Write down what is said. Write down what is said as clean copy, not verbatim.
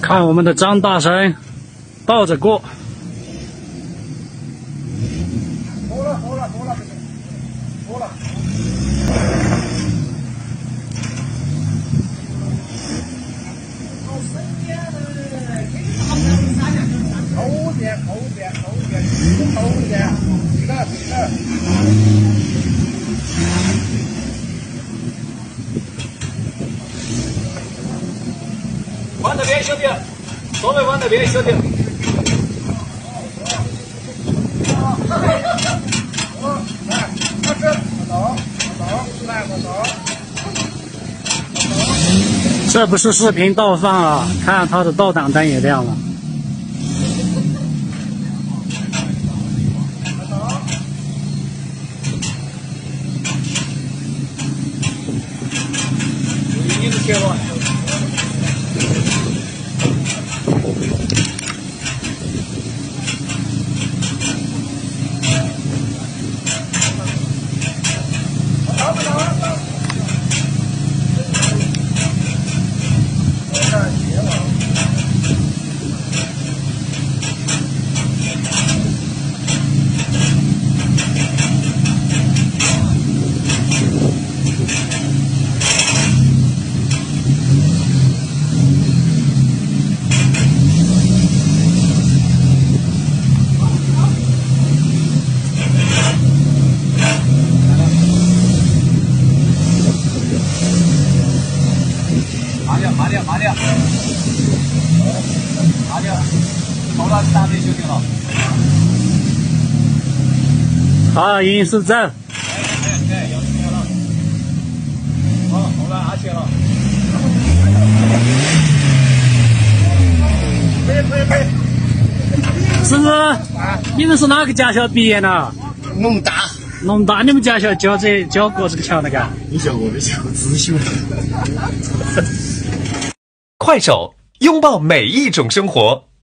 看我们的张大神倒着过。 多了。厚一点，这个。 往那边，兄弟，稍微往那边，兄弟。 这不是视频倒放啊，看它的倒档灯也亮了。 你的切了。麻掉，头了大队就行了。 好，音是正。 哎，要切了。好，头了阿切了。 师傅，你们是哪个驾校毕业的？ 农大。 农大，你们驾校教过这个桥那个？ 你教过没教过？自修。 快手，拥抱每一种生活。